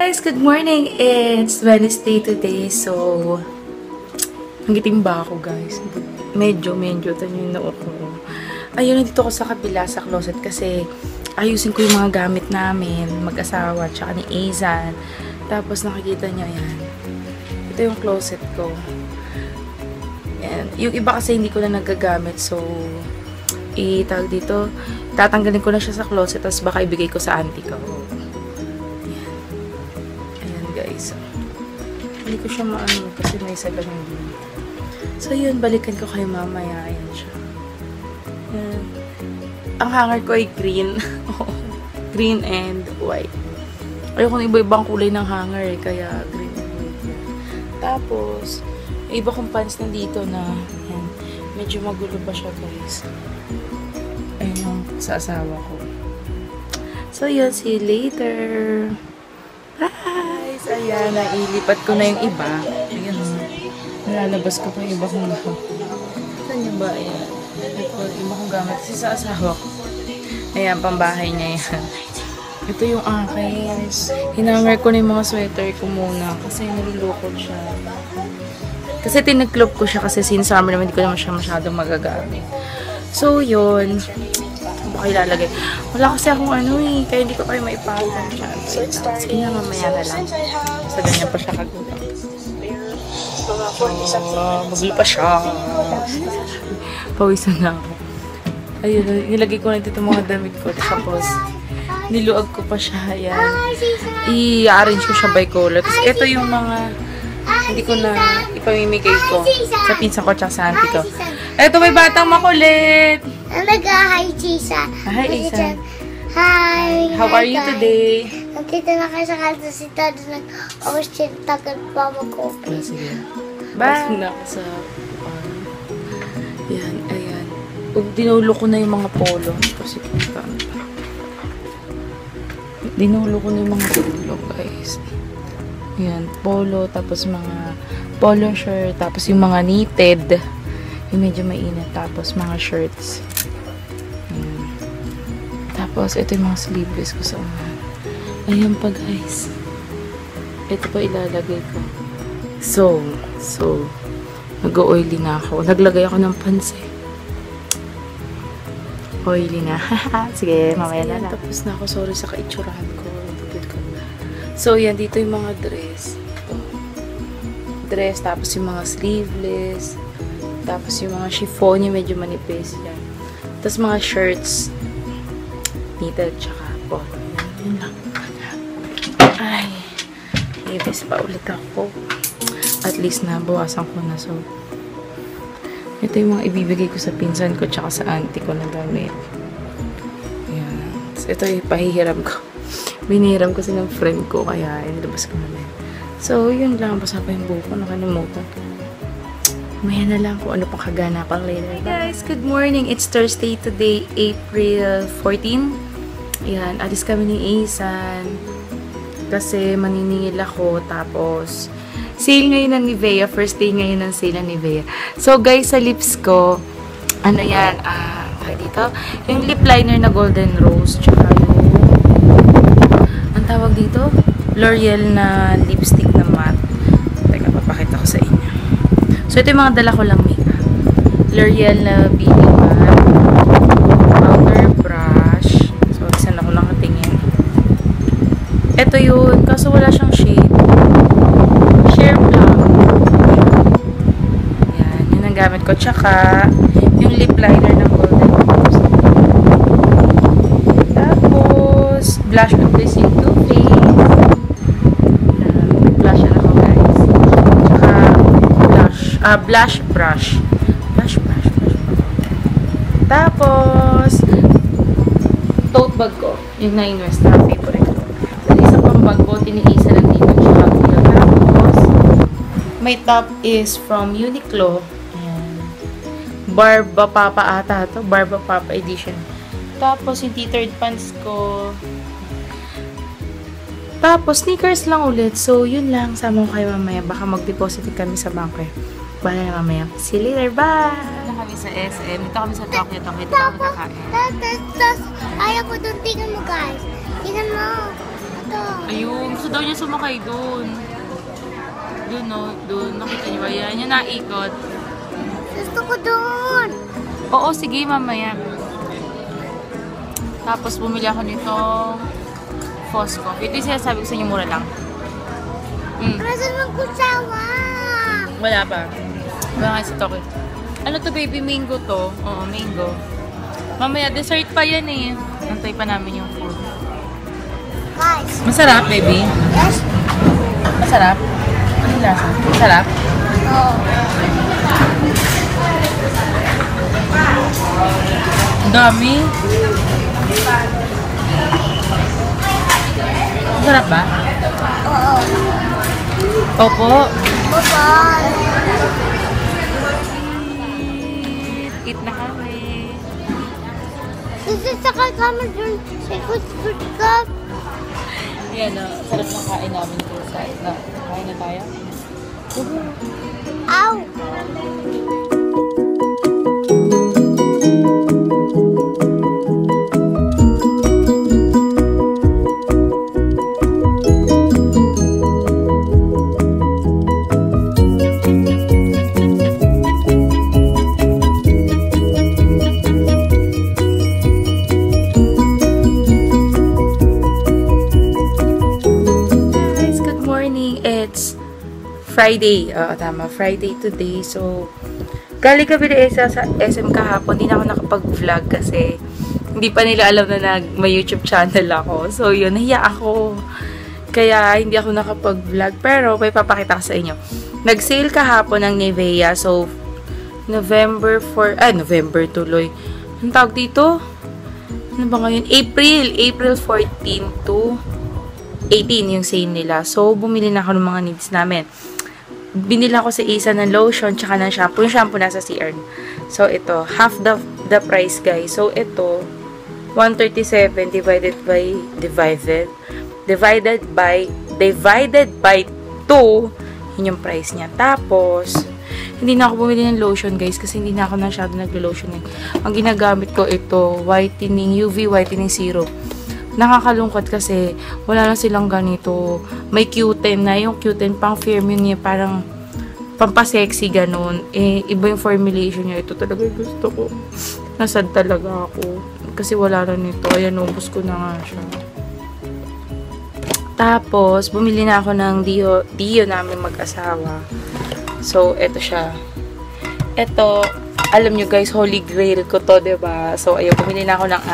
Guys, good morning! It's Wednesday today, so nangitim ba ako guys? Medyo tanyo na ako. Ayun, nandito ako sa kabila sa closet kasi ayusin ko yung mga gamit namin, mag-asawa, tsaka ni Azan. Tapos nakikita nyo yan. Ito yung closet ko. And yung iba kasi hindi ko na nagagamit, so itag dito, tatanggalin ko na siya sa closet, tapos baka ibigay ko sa auntie ko. Guys. Hindi ko siya maano kasi may salamin din. So yun, balikan ko kayo mamaya. Ayan siya. Ayan. Ang hanger ko ay green. Green and white. Ayoko ng iba-ibang kulay ng hanger eh, kaya green and white yan. Tapos, iba kong pants nandito na ayan, medyo magulo pa siya guys. Ayun yung sa asawa ko. So yun, see you later. Bye! Ayan, nailipat ko na yung iba. Ayan, nalalabas ko pa yung iba kong lahat. Saan yung ba? Ayan. Ito, iba kong gamit. Kasi sa asawa ko. Ayan, pambahay niya yan. Ito yung akin. Hinanger ko na yung mga sweater ko muna. Kasi nalulukod siya. Kasi tinagklop ko siya kasi since summer naman hindi ko naman siya masyadong magagamit. So, yun. Baka ilalagay. Wala kasi akong ano eh. Kaya hindi ko kayo maipatan siya. Sige na, mamaya na lang. Basta ganyan pa siya kagulang. Magli pa siya. Pawisan na ako. Ayun, nilagay ko na dito mga damit ko. Tapos, niluag ko pa siya. Ayan. I-arrange ko siya by color. Tapos, ito yung mga hindi ko na ipamimigay ko sa pinsan ko at sa auntie ko. Ito, may batang makulit. Hi, Chisa. Hi, Isa. Hi. How are you today? Nandito na kayo sa kalto si Tad. Nag-ocean tagal pa mag-open. Sige. Bye. Na ako sa yan, ayan. Dinulo ko na yung mga polo. Kasi dinulo ko na yung mga polo, guys. Ayan, polo, tapos mga polo shirt, tapos yung mga knitted. Yung medyo mainit. Tapos, mga shirts. Tapos, ito yung mga sleeveless ko sa unahan. Ayan pa, guys. Ito pa ilalagay ko. So, nag-oily na ako. Naglagay ako ng panse. Oily na. Sige, mamaya na lang. Tapos na ako. Sorry sa kaitsurahan ko. So, yan. Dito yung mga dress. Dress, tapos yung mga sleeveless. Tapos yung mga chiffon yung medyo manipis yan. Tapos mga shirts. Knitted tsaka polo. Yun lang. Ay. Ibis pa ulit ako. At least na bawasan ko na. So, ito yung mga ibibigay ko sa pinsan ko tsaka sa auntie ko na damit. Ayan. Tapos ito yung pahihiram ko. Binihiram kasi ng friend ko. Kaya inilabas ko na din. So, yun lang. Basta pa yung buhok ko. Nakalimutan. Maya na lang kung ano pang kaganapan later. Hey guys, good morning. It's Thursday today, April 14. Ayan, alis kami ni Azan. Kasi maniningil ako. Tapos, sale ngayon ng Nivea. First day ngayon ng sale ng Nivea. So guys, sa lips ko, ano yan, dito, yung lip liner na Golden Rose. Tsaka yung, ang tawag dito? L'Oreal na lipstick na matte. Teka, papakita ko sa inyo. So, ito yung mga dala ko lang makeup. L'Oreal na BB Matte. Powder brush. So, saan ako lang katingin. Ito yun. Kaso wala siyang shade. Sheer Black. Yan. Yun ang gamit ko. Tsaka, yung lip liner ng Golden Rose. Tapos, blush on this yung Too Faced. Blush na ako, guys. Tsaka, blush brush. Blush brush. Tapos, tote bag ko. Yung 9 West na favorite ko. At isa pang bag ko, tiniisa lang dito. Tapos, my top is from Uniqlo. Ayan. Barba Papa ata to. Barba Papa edition. Tapos, yung tethered pants ko. Tapos, sneakers lang ulit. So, yun lang. Sama ko kayo mamaya. Baka mag-deposit kami sa bangko. Bala na mamaya. See you later. Bye! Dito kami sa SM. Dito kami sa Tokyo. Dito kami kakain. Tapos, ayaw ko doon. Tingnan mo, guys. Tingnan mo. Ito, Ayun, gusto daw niya sumakay doon. Doon, no? Doon. Nakita niyo ba yan? Yan naikot. Gusto ko doon. Oo, sige, mamaya. Tapos, bumili ako nito Fosco. Ito yung sinasabi ko sa inyo, mura lang. Nasaan ang kusawa? Wala pa. Wala nga si Toki. Ano to, baby? Mango to. Oo, mango. Mamaya, dessert pa yan eh. Antay pa namin yung food. Guys. Masarap, baby? Yes? Masarap? Anong lasa? Masarap? Oo. Ang dami. Masarap ba? Oo. Opo. Bye-bye. Eat na kami. Sasakay kami dun sa food cup. Yan o. Sarap ng kain namin dito sa na. Kain na tayo. Ow! Friday. Tama. Friday today. So, galing kami sa SM kahapon. Hindi na ako nakapag-vlog kasi hindi pa nila alam na may YouTube channel ako. So, yun. Nahiya ako. Kaya, hindi ako nakapag-vlog. Pero, may papakita ko sa inyo. Nag-sale kahapon ng Nivea. So, November tuloy. Anong tawag dito? Ano ba ngayon? April 14 to 18 yung sale nila. So, bumili na ako ng mga needs namin. Binila ko sa isa ng lotion tsaka ng shampoo. Yung shampoo nasa CR. So, ito. Half the price, guys. So, ito. 137 divided by 2. Yun yung price niya. Tapos, hindi na ako bumili ng lotion, guys. Kasi hindi na ako masyado naglo-lotion. Ang ginagamit ko ito, UV whitening serum. Nakakalungkot kasi wala na silang ganito. May Q10 na. Yung Q10 pang firm yun niya. Parang pampasexy ganun. Eh, iba yung formulation niya. Ito talaga yung gusto ko. Nasad talaga ako. Kasi wala na nito. Ayan, ubos ko na nga siya. Tapos, bumili na ako ng Dio namin mag-asawa. So, eto siya. Eto, alam nyo guys, holy grail ko to, diba? So, ayun, bumili na ako ng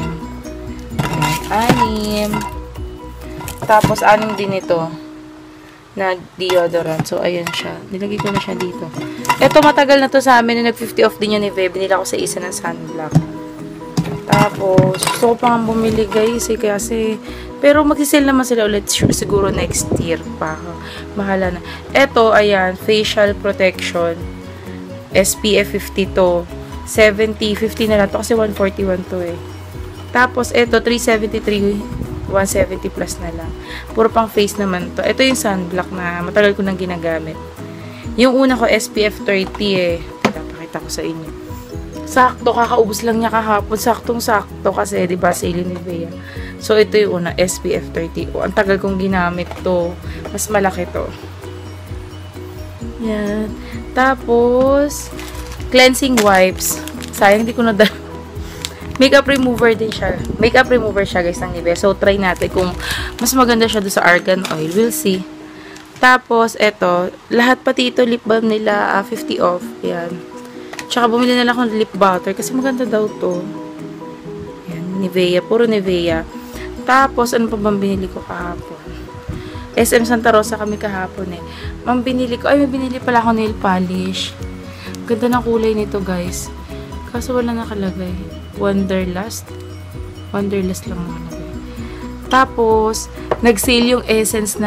6. Tapos, 6 din ito na deodorant. So, ayun siya. Nilagay ko na siya dito. Ito, matagal na to sa amin. Na nag-50 off din yun ni Ve. Binila ko sa isa ng sunblock. Tapos, gusto ko pang bumili guys. Kasi, pero magsisale naman sila ulit. Siguro next year pa. Mahala na. Ito, ayan. Facial protection. SPF 50 to. 70, 50 na lang to. Kasi 141 to eh. Tapos, ito, 373, 170 plus na lang. Puro pang face naman to. Ito yung sunblock na matagal ko nang ginagamit. Yung una ko, SPF 30 eh. Pakita ko sa inyo. Sakto, kakaubos lang niya kahapon. Saktong-sakto kasi, di ba, sale ni Bea. So, ito yung una, SPF 30. Ang tagal kong ginamit to. Mas malaki to. Yan. Tapos, cleansing wipes. Sayang, hindi ko nadala. Makeup remover din siya. Makeup remover siya guys ng Nivea. So, try natin kung mas maganda siya doon sa argan oil. We'll see. Tapos, eto. Lahat pati ito lip balm nila 50 off. Yan. Tsaka bumili na lang akong lip butter kasi maganda daw to. Yan. Nivea. Puro Nivea. Tapos, ano pa bang binili ko kahapon? SM Sta.Rosa kami kahapon eh. May binili pala ako nail polish. Ganda ng kulay nito guys. Kaso wala nakalagay. Wonderlust lang nakalagay. Tapos, nag-sale yung essence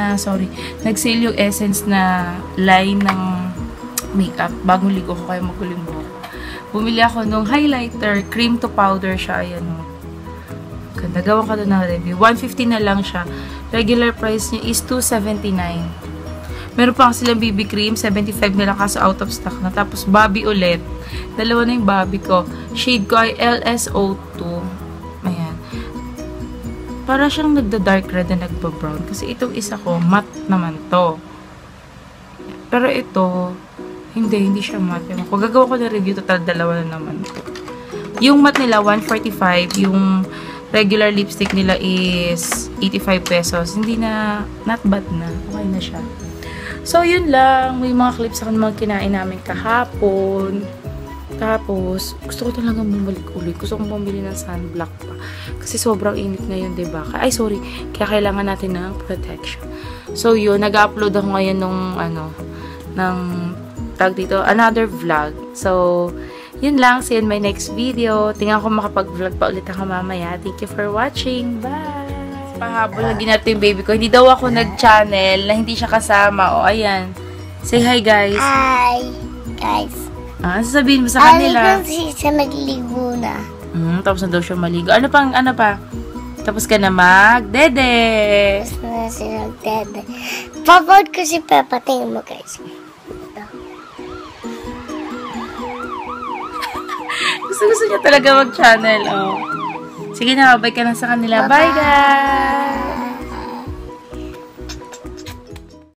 na line ng makeup. Bagong ligo ko kaya maguling mo. Bumili ako nung highlighter, cream to powder siya. Ayan o. Ganda. Gawa ka doon ng review. 150 na lang siya. Regular price niya is $279. Meron pa silang BB cream, 75 nila kaso out of stock na. Tapos, Bobby ulit. Dalawa na yung Bobby ko. Shade ko ay LSO2. Ayan. para siyang nagda-dark red na nagba-brown. Kasi itong isa ko, matte naman to. Pero ito, hindi siya matte. Kung gagawa ko na review, total dalawa na naman to. Yung matte nila, 145. Yung regular lipstick nila is 85 pesos. Hindi na, not bad na. Okay na siya. So, yun lang. May mga clips ako ng mga kinain namin kahapon. Tapos, gusto ko talaga bumalik ulit. Gusto kong bumili ng sunblock pa. Kasi sobrang init ngayon, diba? Ay, sorry. Kaya kailangan natin ng protection. So, yun. Nag-upload ako ngayon ng tag dito, another vlog. So, yun lang. See you in my next video. Tingnan ko makapag-vlog pa ulit ako mamaya. Thank you for watching. Bye! Pahabol lagi natin yung baby ko. Hindi daw ako nag-channel na hindi siya kasama. O, ayan. Say hi, guys. Hi, guys. Sasabihin mo sa kanila. Siya magligo na. Tapos na daw siya maligo. Ano pa? Tapos ka na mag-dede. Tapos na siya mag-dede. Papod ko si Peppa. Tingnan mo, guys. Gusto niya talaga mag-channel. Oh. Sige na, bye ka na sa kanila. Bye, guys!